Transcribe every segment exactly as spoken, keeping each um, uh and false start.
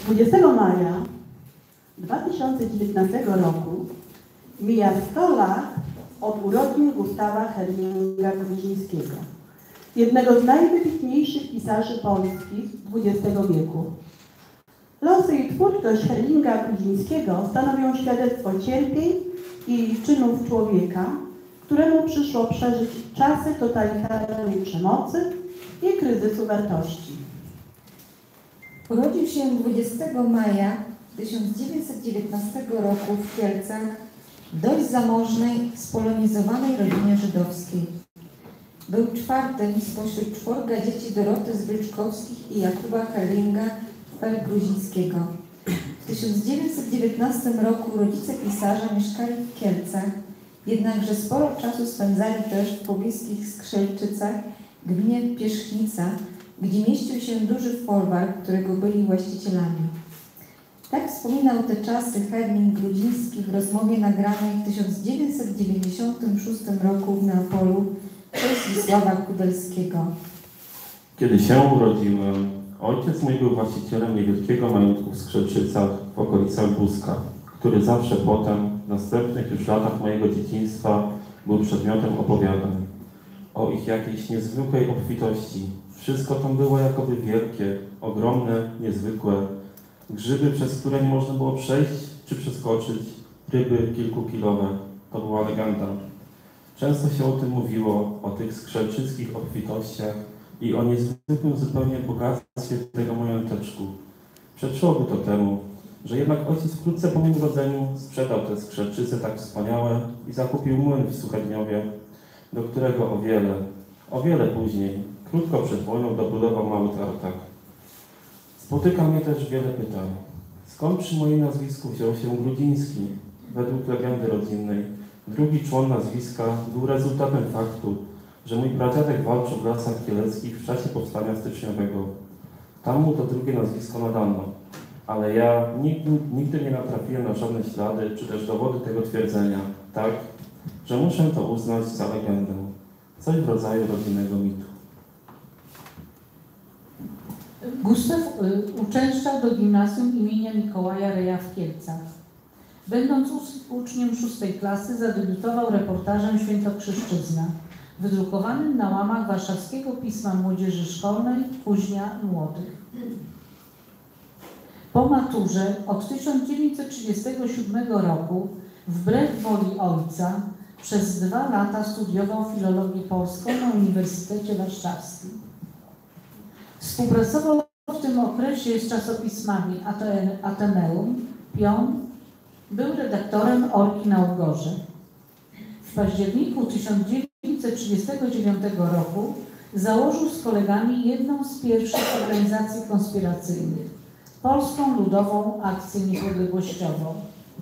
dwudziestego maja dwa tysiące dziewiętnastego roku mija sto lat od urodzin Gustawa Herminga Gruzińskiego, jednego z najwybitniejszych pisarzy polskich dwudziestego wieku. Losy i twórczość Herminga Gruzińskiego stanowią świadectwo cierpień i czynów człowieka, któremu przyszło przeżyć czasy totalitarnej przemocy i kryzysu wartości. Urodził się dwudziestego maja tysiąc dziewięćset dziewiętnastego roku w Kielcach w dość zamożnej, spolonizowanej rodzinie żydowskiej. Był czwartym spośród czworga dzieci Doroty Zwyczkowskich i Jakuba Herminga Gruzińskiego. W tysiąc dziewięćset dziewiętnastym roku rodzice pisarza mieszkali w Kielcach, jednakże sporo czasu spędzali też w pobliskich Skrzelczycach, gminie Pierzchnica, gdzie mieścił się duży folwark, którego byli właścicielami. Tak wspominał te czasy Herming Gruziński w rozmowie nagranej w tysiąc dziewięćset dziewięćdziesiątym szóstym roku w Neapolu przez Wisława Kudelskiego. Kiedy się urodziłem, ojciec mój był właścicielem niewielkiego majątku w Skrzelczycach w okolicach Buska, który zawsze potem, w następnych już latach mojego dzieciństwa, był przedmiotem opowiadań o ich jakiejś niezwykłej obfitości. Wszystko tam było jakoby wielkie, ogromne, niezwykłe. Grzyby, przez które nie można było przejść czy przeskoczyć, ryby kilkukilowe. To była legenda. Często się o tym mówiło, o tych skrzelczyckich obfitościach i o niezwykłym zupełnie bogactwie tego mająteczku. Przeczyłoby to temu, że jednak ojciec wkrótce po moim urodzeniu sprzedał te skrzelczyce tak wspaniałe i zakupił młyn w Suchedniowie, do którego o wiele, o wiele później, krótko przed wojną, dobudował mały tartak. Spotyka mnie też wiele pytań. Skąd przy moim nazwisku wziął się Grudziński? Według legendy rodzinnej, drugi człon nazwiska był rezultatem faktu, że mój pradziadek walczył w lasach kieleckich w czasie powstania styczniowego. Tam mu to drugie nazwisko nadano, ale ja nigdy, nigdy nie natrafiłem na żadne ślady czy też dowody tego twierdzenia, tak, że muszę to uznać za legendę, coś w rodzaju rodzinnego mitu. Gustaw uczęszczał do gimnazjum imienia Mikołaja Reja w Kielcach. Będąc uczniem szóstej klasy, zadebiutował reportażem Świętokrzyszczyzna, wydrukowanym na łamach warszawskiego pisma młodzieży szkolnej Kuźnia Młodych. Po maturze od tysiąc dziewięćset trzydziestego siódmego roku, wbrew woli ojca, przez dwa lata studiował filologię polską na Uniwersytecie Warszawskim. Współpracował w tym okresie z czasopismami Ateneum, Pion, był redaktorem Orki na Ugorze. W październiku tysiąc dziewięćset trzydziestego dziewiątego roku założył z kolegami jedną z pierwszych organizacji konspiracyjnych, Polską Ludową Akcję Niepodległościową.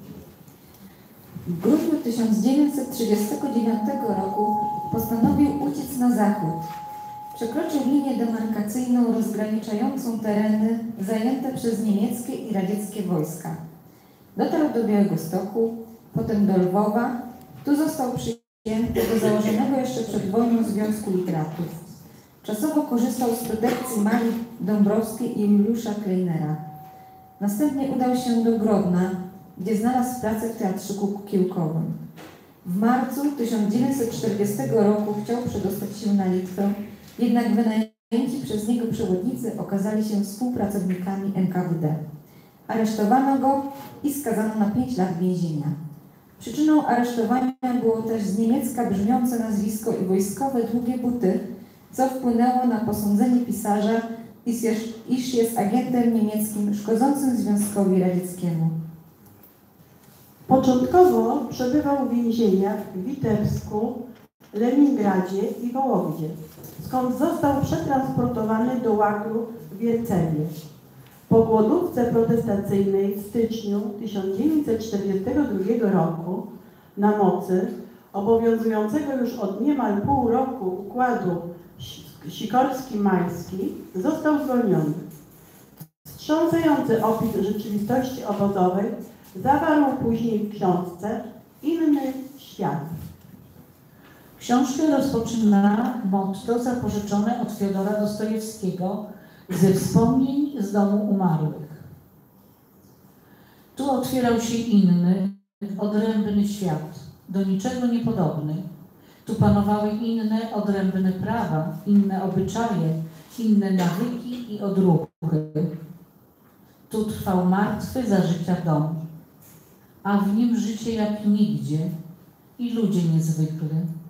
W grudniu tysiąc dziewięćset trzydziestego dziewiątego roku postanowił uciec na zachód. Przekroczył linię demarkacyjną rozgraniczającą tereny zajęte przez niemieckie i radzieckie wojska. Dotarł do Białegostoku, potem do Lwowa. Tu został przyjęty do założonego jeszcze przed wojną Związku Literatów. Czasowo korzystał z protekcji Marii Dąbrowskiej i Juliusza Kleinera. Następnie udał się do Grodna, gdzie znalazł pracę w teatrzyku kiełkowym. W marcu tysiąc dziewięćset czterdziestego roku chciał przedostać się na Litwę, jednak wynajęci przez niego przewodnicy okazali się współpracownikami N K W D. Aresztowano go i skazano na pięć lat więzienia. Przyczyną aresztowania było też z niemiecka brzmiące nazwisko i wojskowe długie buty, co wpłynęło na posądzenie pisarza, iż jest agentem niemieckim szkodzącym Związkowi Radzieckiemu. Początkowo przebywał w więzieniach w Witebsku, Leningradzie i Wołowie, skąd został przetransportowany do łagru w Wiercewie. Po głodówce protestacyjnej w styczniu tysiąc dziewięćset czterdziestego drugiego roku na mocy obowiązującego już od niemal pół roku układu Sikorski-Majski został zwolniony. Wstrząsający opis rzeczywistości obozowej zawarł później w książce Inny świat. Książkę rozpoczyna motto zapożyczone od Fiodora Dostojewskiego ze wspomnień z domu umarłych. Tu otwierał się inny, odrębny świat, do niczego niepodobny. Tu panowały inne, odrębne prawa, inne obyczaje, inne nawyki i odruchy. Tu trwał martwy za życia dom, a w nim życie jak nigdzie i ludzie niezwykli.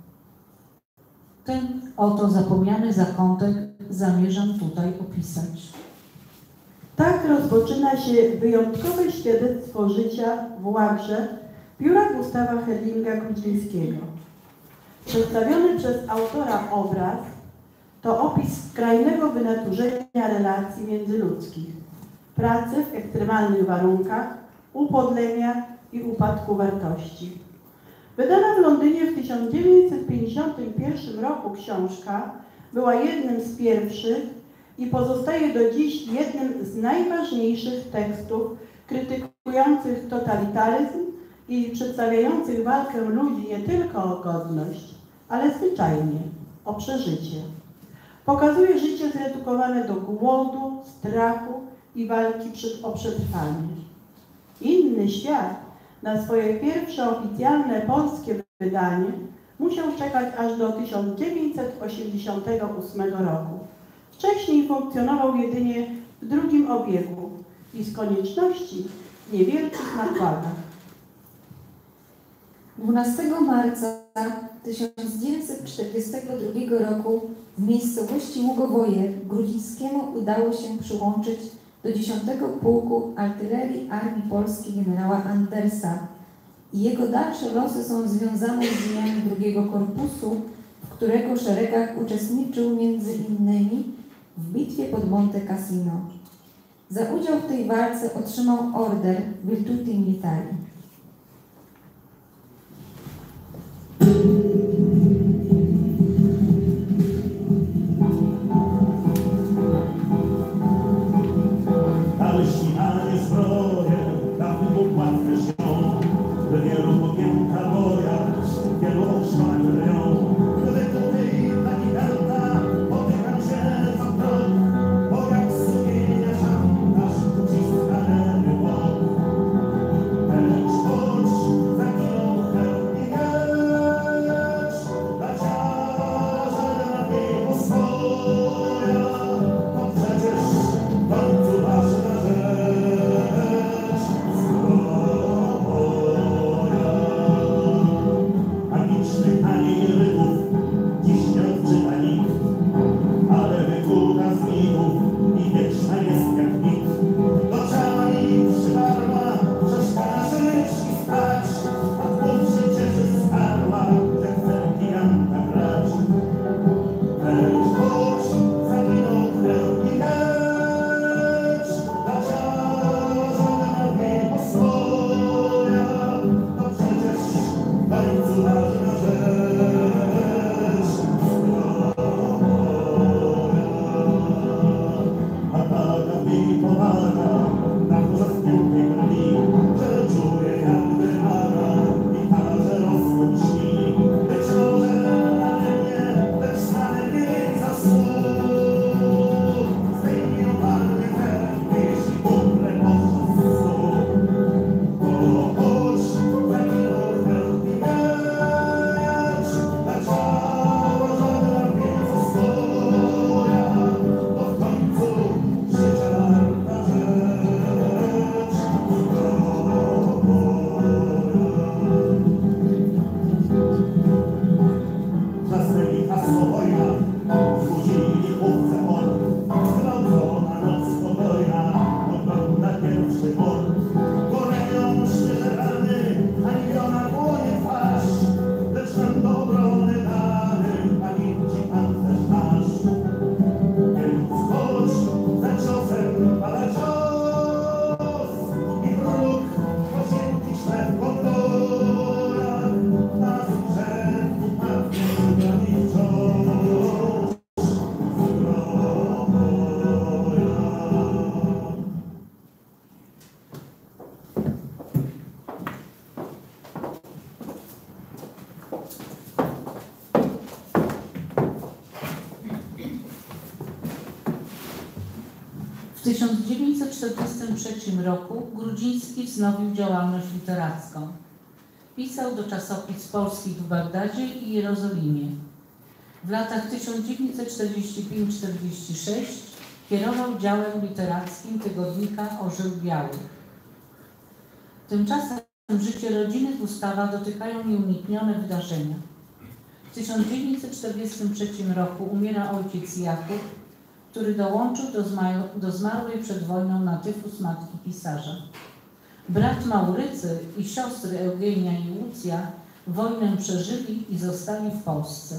Ten oto zapomniany zakątek zamierzam tutaj opisać. Tak rozpoczyna się wyjątkowe świadectwo życia w Łagrze biura Gustawa Herlinga-Grudzińskiego. Przedstawiony przez autora obraz to opis skrajnego wynaturzenia relacji międzyludzkich, pracy w ekstremalnych warunkach, upodlenia i upadku wartości. Wydana w Londynie w tysiąc dziewięćset pięćdziesiątym pierwszym roku książka była jednym z pierwszych i pozostaje do dziś jednym z najważniejszych tekstów krytykujących totalitaryzm i przedstawiających walkę ludzi nie tylko o godność, ale zwyczajnie o przeżycie. Pokazuje życie zredukowane do głodu, strachu i walki przed, o przetrwanie. Inny świat na swoje pierwsze oficjalne polskie wydanie musiał czekać aż do tysiąc dziewięćset osiemdziesiątego ósmego roku. Wcześniej funkcjonował jedynie w drugim obiegu i z konieczności w niewielkich nakładach. dwunastego marca tysiąc dziewięćset czterdziestego drugiego roku w miejscowości Ługowoje Grudzińskiemu udało się przyłączyć do dziesiątego Pułku Artylerii Armii Polskiej generała Andersa i jego dalsze losy są związane z dziejami drugiego korpusu, w którego szeregach uczestniczył między innymi w bitwie pod Monte Cassino. Za udział w tej walce otrzymał order Virtuti Militari. Ale śmiganie zbroje, dawny Bóg łatwy się, wielu pogięta boja, wielu oszłań ryją. Wytuty pani delta, potykam się za broń, bo jak sumienia szantaż, uciskany błąd. W tysiąc dziewięćset czterdziestym trzecim roku Grudziński wznowił działalność literacką. Pisał do czasopism polskich w Bagdadzie i Jerozolimie. W latach tysiąc dziewięćset czterdziestym piątym do czterdziestego szóstego kierował działem literackim tygodnika Orzeł Biały. Tymczasem życie rodziny Gustawa dotykają nieuniknione wydarzenia. W tysiąc dziewięćset czterdziestym trzecim roku umiera ojciec Jakub, który dołączył do, zma do zmarłej przed wojną na tyfus matki pisarza. Brat Maurycy i siostry Eugenia i Łucja wojnę przeżyli i zostali w Polsce.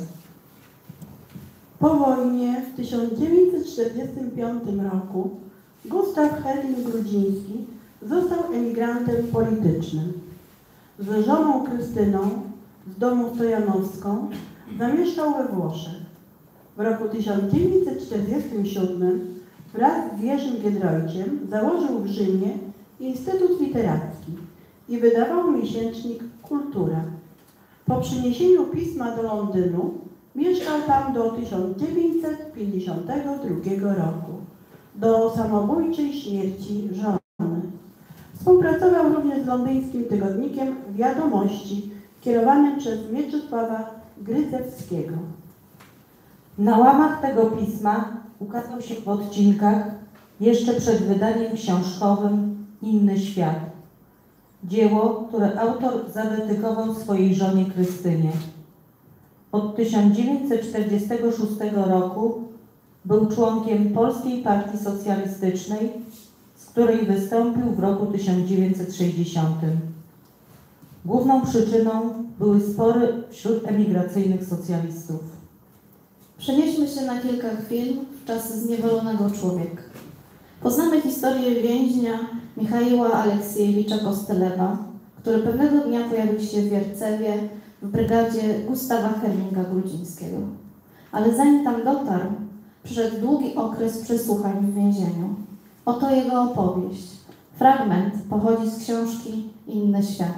Po wojnie w tysiąc dziewięćset czterdziestym piątym roku Gustaw Herling-Grudziński został emigrantem politycznym. Z żoną Krystyną z domu Stojanowską zamieszkał we Włoszech. W roku tysiąc dziewięćset czterdziestym siódmym wraz z Jerzym Giedroyciem założył w Rzymie Instytut Literacki i wydawał miesięcznik Kultura. Po przyniesieniu pisma do Londynu mieszkał tam do tysiąc dziewięćset pięćdziesiątego drugiego roku, do samobójczej śmierci żony. Współpracował również z londyńskim tygodnikiem Wiadomości, kierowanym przez Mieczysława Grycewskiego. Na łamach tego pisma ukazał się w odcinkach jeszcze przed wydaniem książkowym Inny świat. Dzieło, które autor zadedykował swojej żonie Krystynie. Od tysiąc dziewięćset czterdziestego szóstego roku był członkiem Polskiej Partii Socjalistycznej, z której wystąpił w roku tysiąc dziewięćset sześćdziesiątym. Główną przyczyną były spory wśród emigracyjnych socjalistów. Przenieśmy się na kilka chwil w czasy zniewolonego człowieka. Poznamy historię więźnia Michaiła Aleksiejewicza Kostelewa, który pewnego dnia pojawił się w Wiercewie w brygadzie Gustawa Herlinga-Grudzińskiego. Ale zanim tam dotarł, przyszedł długi okres przesłuchań w więzieniu. Oto jego opowieść. Fragment pochodzi z książki Inny świat.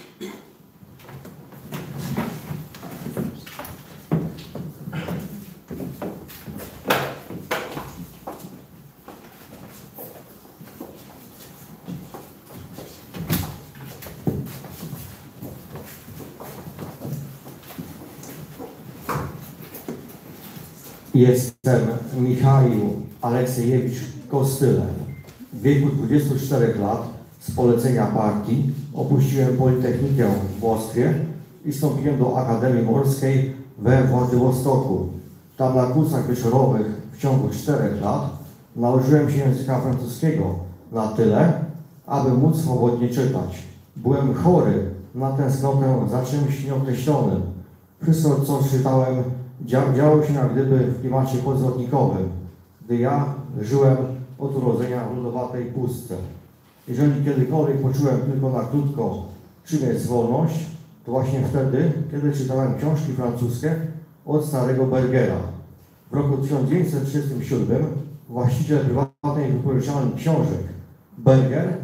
Jestem Michał Aleksiejewicz Kostylew. W wieku dwudziestu czterech lat z polecenia partii opuściłem Politechnikę w Moskwie i wstąpiłem do Akademii Morskiej we Władywostoku. Tam na kursach wieczorowych w ciągu czterech lat nauczyłem się języka francuskiego na tyle, aby móc swobodnie czytać. Byłem chory na tęsknotę za czymś nieokreślonym. Wszystko, co czytałem, działo się jak gdyby w klimacie podzwrotnikowym, gdy ja żyłem od urodzenia w lodowatej pustce. Jeżeli kiedykolwiek poczułem tylko na krótko, czym jest wolność, to właśnie wtedy, kiedy czytałem książki francuskie od starego Bergera. W roku tysiąc dziewięćset trzydziestym siódmym właściciel prywatnej wypożyczalni książek Berger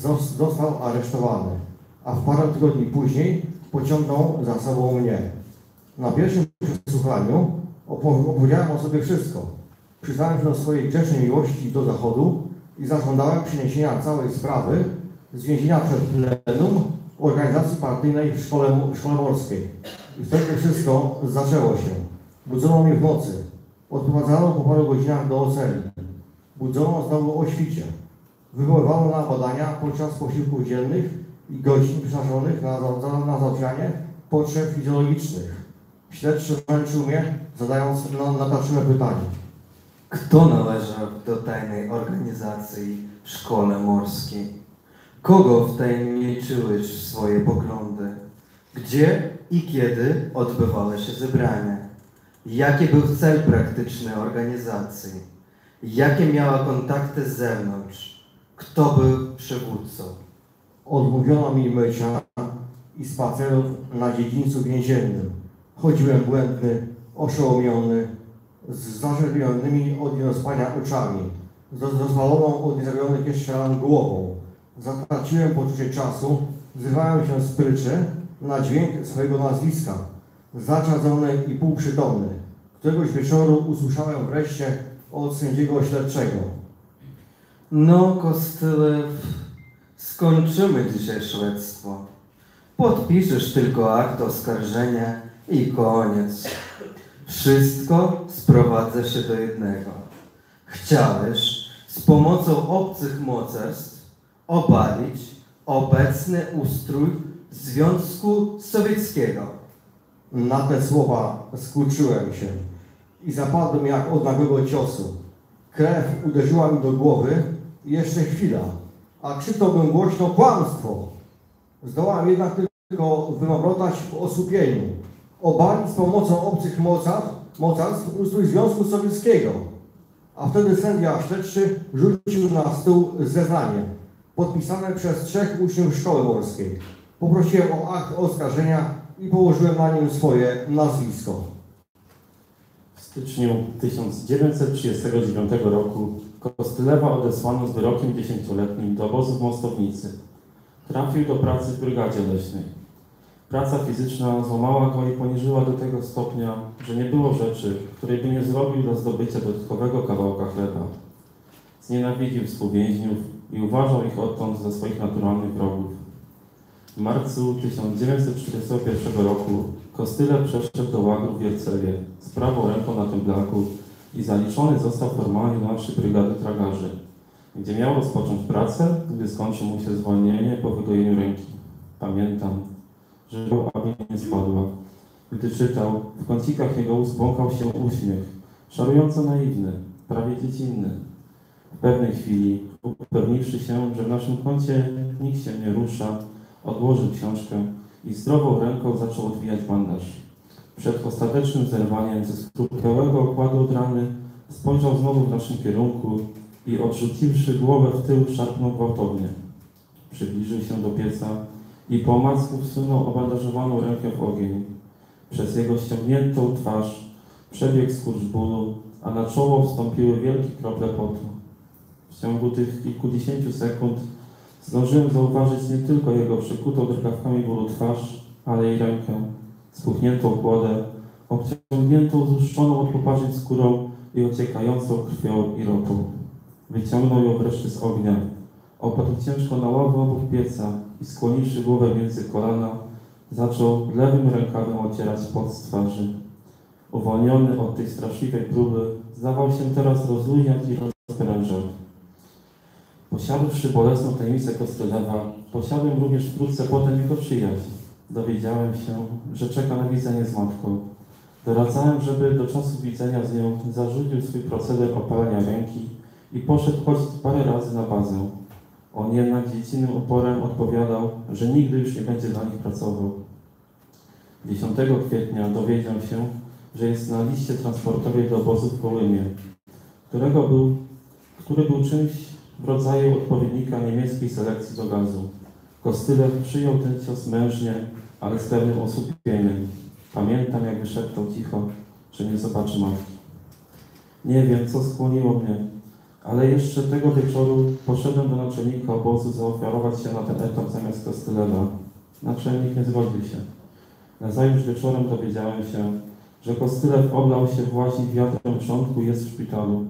został aresztowany, a w parę tygodni później pociągnął za sobą mnie. Na pierwszym przesłuchaniu opowiedziałem o sobie wszystko. Przyznałem się do swojej grzecznej miłości do Zachodu i zażądałem przeniesienia całej sprawy z więzienia przed plenum organizacji partyjnej w szkole, w szkole morskiej. I wtedy wszystko zaczęło się. Budzono mnie w nocy. Odprowadzano po paru godzinach do celi. Budzono znowu o świcie. Wywoływano na badania podczas posiłków dziennych i godzin przeznaczonych na, na, na załatwianie potrzeb fizjologicznych. Śledczy męczył mnie, zadając natarczywe pytanie. Kto należał do tajnej organizacji w szkole morskiej? Kogo wtajemniczyłeś w swoje poglądy? Gdzie i kiedy odbywały się zebrania? Jaki był cel praktyczny organizacji? Jakie miała kontakty z zewnątrz? Kto był przywódcą? Odmówiono mi mycia i spacerów na dziedzińcu więziennym. Chodziłem błędny, oszołomiony, z zażerbionymi od niedospania oczami, z rozwaloną od niezabionych jeszcze ran głową. Zatraciłem poczucie czasu, zrywałem się z pryczy na dźwięk swojego nazwiska, zaczadzony i półprzytomny. Któregoś wieczoru usłyszałem wreszcie od sędziego śledczego. No, Kostylew, skończymy dzisiaj śledztwo. Podpiszesz tylko akt oskarżenia i koniec. Wszystko sprowadza się do jednego. Chciałeś z pomocą obcych mocarstw obalić obecny ustrój Związku Sowieckiego. Na te słowa skurczyłem się i zapadłem jak od nagłego ciosu. Krew uderzyła mi do głowy i jeszcze chwila, a krzyknąłbym głośno kłamstwo. Zdołałem jednak tylko wymamrotać w osłupieniu. Obalić z pomocą obcych mocarstw, mocarstw ustrój Związku Sowieckiego. A wtedy sędzia śledczy rzucił na stół zeznanie, podpisane przez trzech uczniów szkoły morskiej. Poprosiłem o akt oskarżenia i położyłem na nim swoje nazwisko. W styczniu tysiąc dziewięćset trzydziestego dziewiątego roku Kostylewa odesłano z wyrokiem dziesięcioletnim do obozu w Mostownicy. Trafił do pracy w brygadzie leśnej. Praca fizyczna złamała go i poniżyła do tego stopnia, że nie było rzeczy, której by nie zrobił dla zdobycia dodatkowego kawałka chleba. Znienawidził współwięźniów i uważał ich odtąd za swoich naturalnych wrogów. W marcu tysiąc dziewięćset czterdziestego pierwszego roku Kostylew przeszedł do łagru w Wiercewie z prawą ręką na tym blaku i zaliczony został formalnie do naszej brygady tragarzy, gdzie miał rozpocząć pracę, gdy skończy mu się zwolnienie po wygojeniu ręki. Pamiętam, że aby nie spadła. Gdy czytał, w kącikach jego ust błąkał się uśmiech, szarująco naiwny, prawie dziecinny. W pewnej chwili, upewniwszy się, że w naszym kącie nikt się nie rusza, odłożył książkę i zdrową ręką zaczął odwijać bandaż. Przed ostatecznym zerwaniem ze skórkowego okładu od rany spojrzał znowu w naszym kierunku i odrzuciwszy głowę w tył, szarpnął gwałtownie. Przybliżył się do pieca i po omacku wsunął obandażowaną rękę w ogień. Przez jego ściągniętą twarz przebiegł skurcz bólu, a na czoło wstąpiły wielkie krople potu. W ciągu tych kilkudziesięciu sekund zdążyłem zauważyć nie tylko jego przykutą drgawkami bólu twarz, ale i rękę, spuchniętą kłodę, obciągniętą, złuszczoną od poparzeń skórą i ociekającą krwią i ropą. Wyciągnął ją wreszcie z ognia, opadł ciężko na ławę obok pieca i skłoniwszy głowę między kolana, zaczął lewym rękawem ocierać pot z twarzy. Uwolniony od tej straszliwej próby, zdawał się teraz rozluźniać i rozprężać. Posiadłszy bolesną tajemnicę Kostylewa, posiadłem również wkrótce potem jego przyjaźń. Dowiedziałem się, że czeka na widzenie z matką. Doradzałem, żeby do czasu widzenia z nią zarzucił swój proceder opalania ręki i poszedł choć parę razy na bazę. On jednak dziecinnym uporem odpowiadał, że nigdy już nie będzie dla nich pracował. dziesiątego kwietnia dowiedział się, że jest na liście transportowej do obozu w Kołymie, którego był, który był czymś w rodzaju odpowiednika niemieckiej selekcji do gazu. Kostylew przyjął ten cios mężnie, ale z pewnym osłupieniem. Pamiętam, jak wyszeptał cicho, że nie zobaczy matki. Nie wiem, co skłoniło mnie, ale jeszcze tego wieczoru poszedłem do naczelnika obozu zaofiarować się na ten etap zamiast Kostylewa. Naczelnik nie zgodził się. Nazajutrz wieczorem dowiedziałem się, że Kostylew oblał się właśnie wiatrem wrzątku i jest w szpitalu.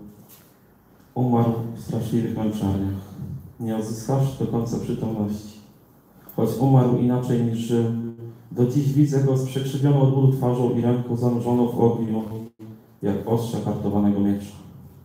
Umarł w straszliwych męczarniach, nie odzyskawszy do końca przytomności. Choć umarł inaczej niż żył, do dziś widzę go z przekrzywioną od bólu twarzą i ręką zanurzoną w ogniu, jak ostrze hartowanego miecza.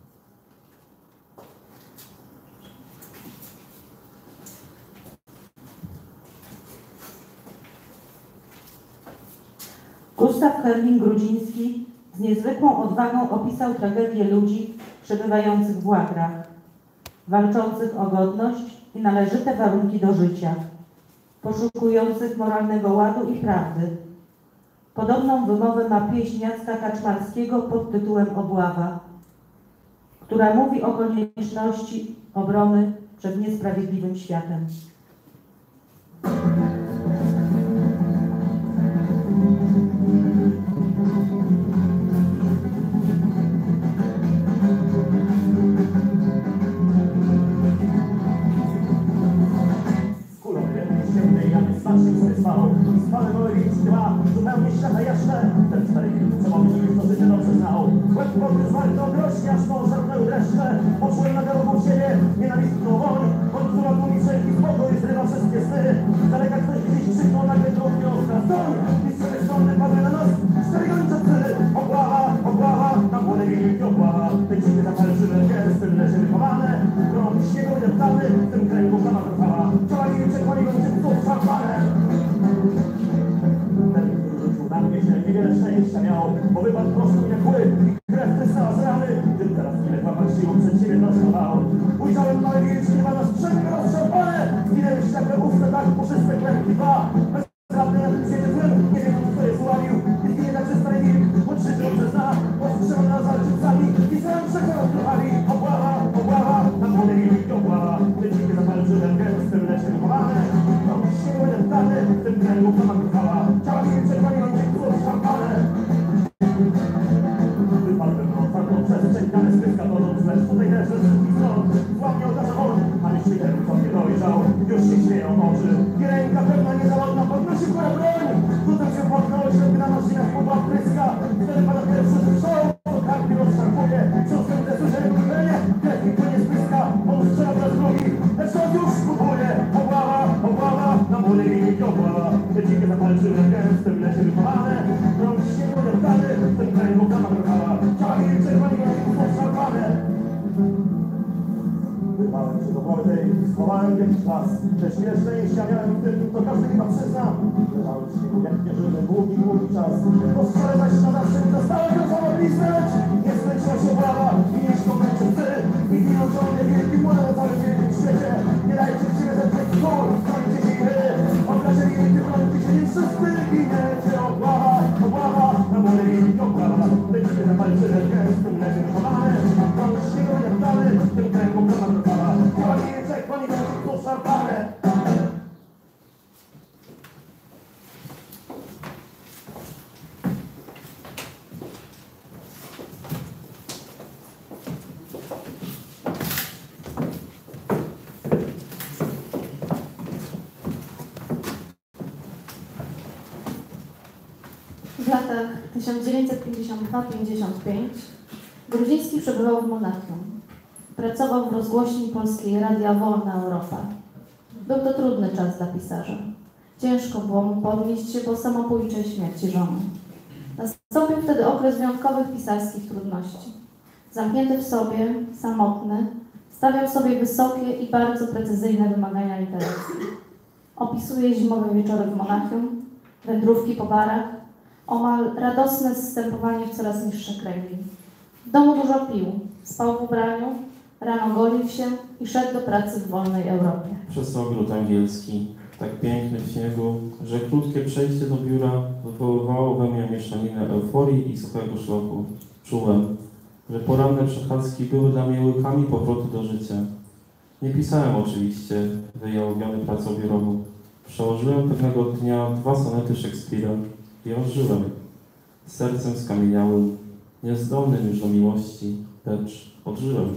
Gustaw Herling-Grudziński z niezwykłą odwagą opisał tragedię ludzi przebywających w łagrach, walczących o godność i należyte warunki do życia, poszukujących moralnego ładu i prawdy. Podobną wymowę ma pieśń Jacka Kaczmarskiego pod tytułem Obława, która mówi o konieczności obrony przed niesprawiedliwym światem. Zupełnie świata jaśne, ten stary co mam nigdy to życie dobrze znał. Łeb wody z walką groźnie, aż mąż żartnęły dreszcze. Poczułem na garową siebie, Nienawiść woń, bądź która tłumi wszelki spokój, zrywa wszystkie sny. Z daleka ktoś gdzieś krzyknął, nagle drobnie ostra stoń. I z cztery strony padły na nos cztery gończe psy. Obława, obława, na młode wilki obława. Te dziki zapalczywe gesty leży wychowane. Krąg śniegu deptany, w tym kręgu sama trwała. Ciała wilcze, koni gończy psów szarpane. Ten, który rzucił na mnie się, niewiele szczęścia miał, bo wypadł prosto jak łyk i krew trysnęła z rany. Tym teraz ile chłopak siłą przed siebie prostował. Ujrzałem małe wilczki, ma na strzępy rozszarpane. Zginęły ściakle usta, tak puszyste klęki dwa. Bezradny na tym świecie złym, nie wiem kto je zławił. I zginie także stary wilk, bo trzy dobrze zna. Postrzelony na zalczycami i znam wszechę rozruchami. Obława, obława, na młode wilki obława. Te dziki zapalczywe gęstym lesie wychowane. Krąg śniegu deptany, w tym kręgu sama trwała. Ciała wilcze, koni gończy psów szarpane. Wypadłem na otwartą przestrzeń, dane spyska to dom zlecz. Tutaj też ze wszystkich stron złamnie otarza on, ale świtem co nie dojrzał, już się śmieją oczy. I ręka pewna niezawodna podnosi moja broń. Rzucam się pod noc, żeby na maszynach chłopa pryska. Wtedy pada pierwszy strzał, to karpi rozszarpuje. Książkę te słyszę wykurzenie, krew mi płynie z pyska. On strzela po raz drugi, lecz on już kupuje. Obława, obława, na młode wilki obława. Te dzikie zapalczywe gęstym lesie wychowane. Krąg śniegu deptany, w tym kręgu sama trwała. Ciała wilcze, koni gończy psów szarpane. Wyrwałem się do wody i schowałem jakiś czas. Lecz ile szczęścia miałem w tym, to każdy chyba przyzna. Leżałem w śniegu jak nieżywy, długi, długi czas. Po strzale zaś na zawsze mi zostałem go samobliźny, lecz nie skończyła się obława i nie śmieją psy. I giną żołnie wielki młode na całym wielkim świecie. Nie dajcie siebie zeprzeć skór, brońcie się i wy. Obraźeni wilki, brońcie się, nie wszyscy giniecie. Obława, obława, na młode wilki obława. Te dziki zapalczywe gęstym lesie wychowane. Krąg śniegu deptany, w tym kręgu sama trwała. Ciała wilcze, koni gończy psów szarpane. W latach tysiąc dziewięćset pięćdziesiąt dwa do pięćdziesiąt pięć Grudziński przebywał w Monachium. Pracował w rozgłośni polskiej Radia Wolna Europa. Był to trudny czas dla pisarza. Ciężko było mu podnieść się po samobójczej śmierci żony. Nastąpił wtedy okres wyjątkowych pisarskich trudności. Zamknięty w sobie, samotny, stawiał sobie wysokie i bardzo precyzyjne wymagania literackie. Opisuje zimowe wieczory w Monachium, wędrówki po barach, omal radosne zstępowanie w coraz niższe kręgi. W domu dużo pił, spał w ubraniu, rano golił się i szedł do pracy w wolnej Europie. Przez ogród angielski, tak piękny w śniegu, że krótkie przejście do biura wywoływało we mnie mieszaninę euforii i suchego szloku. Czułem, że poranne przechadzki były dla mnie łykami powrotu do życia. Nie pisałem oczywiście wyjałowiony pracą biurową. Przełożyłem pewnego dnia dwa sonety Szekspira i ożyłem. Sercem skamieniałym, niezdolnym już do miłości, lecz odżyłem.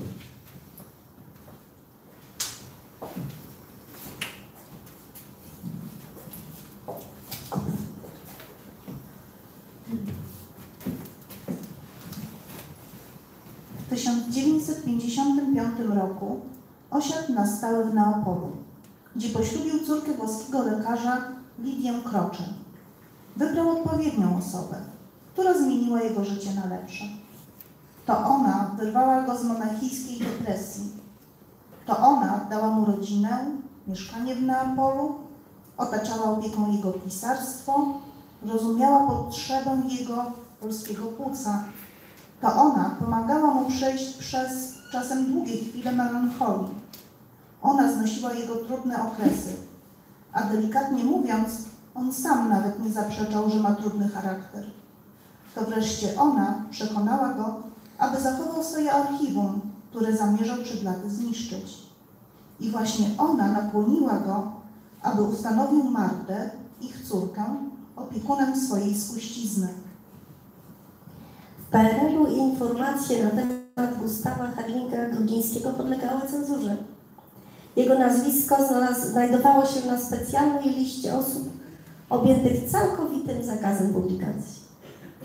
W tysiąc dziewięćset pięćdziesiątym piątym roku osiadł na stałe w Neapolu, gdzie poślubił córkę włoskiego lekarza Lidię Croce. Wybrał odpowiednią osobę, która zmieniła jego życie na lepsze. To ona wyrwała go z monachijskiej depresji. To ona dała mu rodzinę, mieszkanie w Neapolu, otaczała opieką jego pisarstwo, rozumiała potrzebę jego polskiego płuca. To ona pomagała mu przejść przez czasem długie chwile melancholii. Ona znosiła jego trudne okresy, a delikatnie mówiąc, on sam nawet nie zaprzeczał, że ma trudny charakter. To wreszcie ona przekonała go, aby zachował swoje archiwum, które zamierzał przed laty zniszczyć. I właśnie ona nakłoniła go, aby ustanowił Martę, ich córkę, opiekunem swojej spuścizny. W P R L-u informacje na temat Gustawa Harlinga Grudzińskiego podlegały cenzurze. Jego nazwisko znajdowało się na specjalnej liście osób objętych całkowitym zakazem publikacji.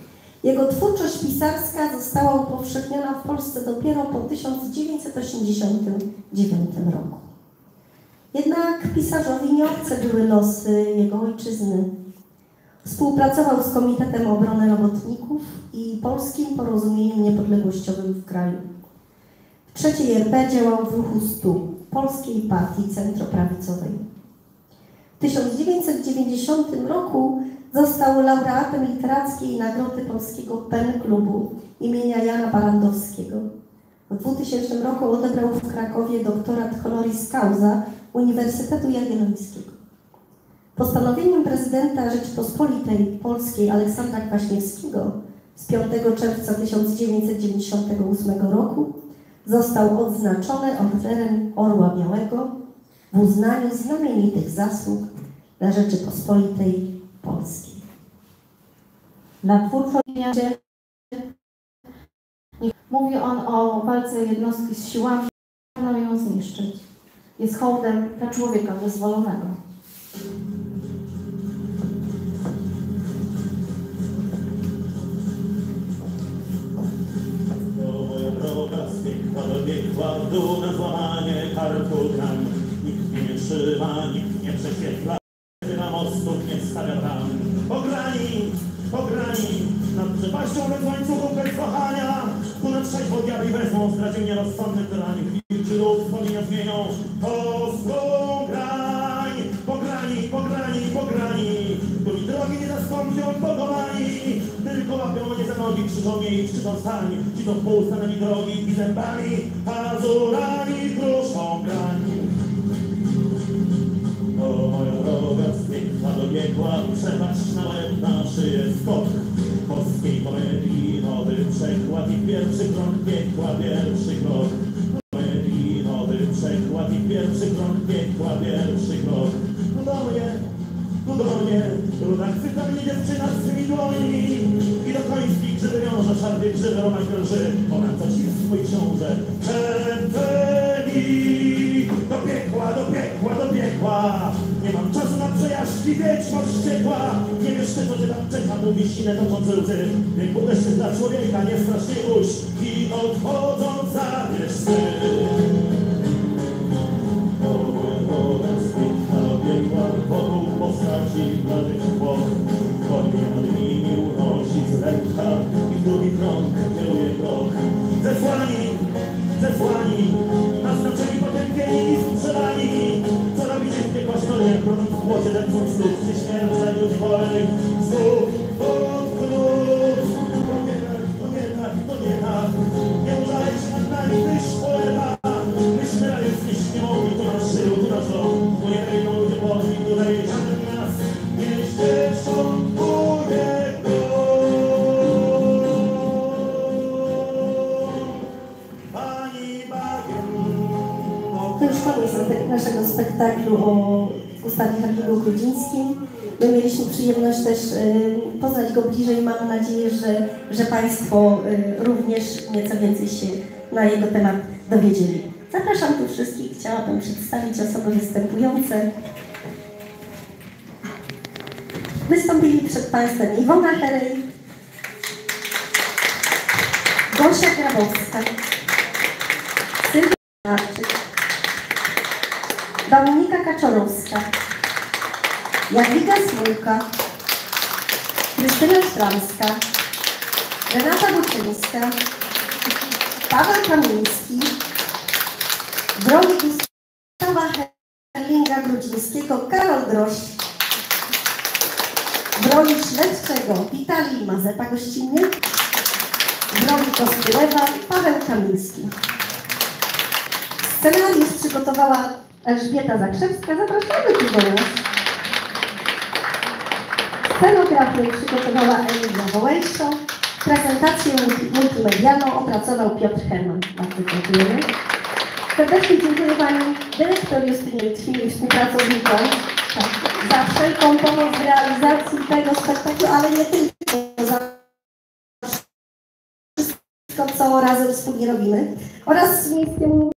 Jego twórczość pisarska została upowszechniona w Polsce dopiero po tysiąc dziewięćset osiemdziesiątym dziewiątym roku. Jednak pisarzowi nie obce były losy jego ojczyzny. Współpracował z Komitetem Obrony Robotników i Polskim Porozumieniem Niepodległościowym w kraju. W trzeciej R P działał w ruchu stu, Polskiej Partii Centroprawicowej. W tysiąc dziewięćset dziewięćdziesiątym roku został laureatem Literackiej Nagrody Polskiego Pen Klubu imienia Jana Barandowskiego. W dwutysięcznym roku odebrał w Krakowie doktorat honoris causa Uniwersytetu Jagiellońskiego. Postanowieniem prezydenta Rzeczypospolitej Polskiej Aleksandra Kwaśniewskiego z piątego czerwca tysiąc dziewięćset dziewięćdziesiątego ósmego roku został odznaczony Orderem Orła Białego w uznaniu znamienitych zasług dla Rzeczypospolitej Polskiej. Na twórczości mówi on o walce jednostki z siłami, można ją zniszczyć. Jest hołdem dla człowieka wyzwolonego. Dobiegła w dół na złamanie karku gram. Nikt mnie nie trzyma, nikt nie prześwietla, na mostów nie stawia bram. Pograni, pograni, nad przepaścią bez łańcuchów, bez wahania. Tu na trzeźwo diabli wezmą, zdradził mnie rozsądny tyranik. Wilczy lud swoi nie zmienią, polską grań. Pograni, pograni, pograni, którzy drogi nie zastąpią pokonani. Tylko łapią mnie za nogi, krzyczą mnie i krzyczą stań. Ci to w pół stanęli drogi i zębami, pazurami kruszą grań. O moja droga z piekła dobiegła, przepaść na łeb na szyję skok. Polskiej komedii nowy przekład i pierwszy krok piekła, pierwszy krok. Komedii nowy przekład i pierwszy krok piekła, pierwszy krok. No do mnie, no do mnie, ruda chwyta mnie dziewczyna z swymi dłońmi i do końskich grzyby wiąże, szarpie grzyby, romać drży, ona co ci swój książę. Przepędzi do piekła, do piekła, do piekła. Nie mam czasu na przejażdżki, wiedźma wściekła. Nie wiesz ty, co cię tam czeka, mówi sinę toczące łzy. Niech budesz się dla człowieka, nie strasznie uś i odchodząc zabierz sy. Wokół postaci bladych chłop, konie nad nimi unosi z lekka i w drugi krąg kieruje krok. Zesłani, zesłani, naznaczeni potępieni i strzelani. Co robicie w piekła ścianie, brudząc w błocie, dęcąc lud, czy śmierć już wolnych znów od krów. To nie tak, to nie tak, to nie tak, nie użaleć nad nami, tyś poeta. Myśmy rajec nieść nie mogli, tu nasz żył, tu nasz dom. Tu nie wejdą ludzie Polski, tutaj żaden nas nie ścieszą, tu jego. Pani Bagiem. To już koniec naszego spektaklu o Gustawie Herlingu Grudzińskim. My mieliśmy przyjemność też y, poznać go bliżej. Mam nadzieję, że, że Państwo y, również nieco więcej się na jego temat dowiedzieli. Zapraszam tu wszystkich. Chciałabym przedstawić osoby występujące. Wystąpili przed Państwem Iwona Herej, Gosia Grabowska, Sylwia Marczyk, Dominika Kaczorowska, Jadwiga Smułka, Krystyna Szramska, Renata Buczyńska, Paweł Kamiński, w roli Gustawa Herlinga Grudzińskiego Karol Drość, w roli śledczego Witalij Mazeta gościnnie, w roli Kostylewa Paweł Kamiński. Scenariusz przygotowała Elżbieta Zakrzewska. Zapraszamy tu do nas. Scenografię przygotowała Emilia Wołejszo. Prezentację multimedialną opracował Piotr Herman. Bardzo dziękujemy. Serdecznie dziękuję Pani dyrektor Justynie Trwin i współpracownikom tak, za wszelką pomoc w realizacji tego spektaklu, ale nie tylko, za wszystko, co razem wspólnie robimy. Oraz Miejskiemu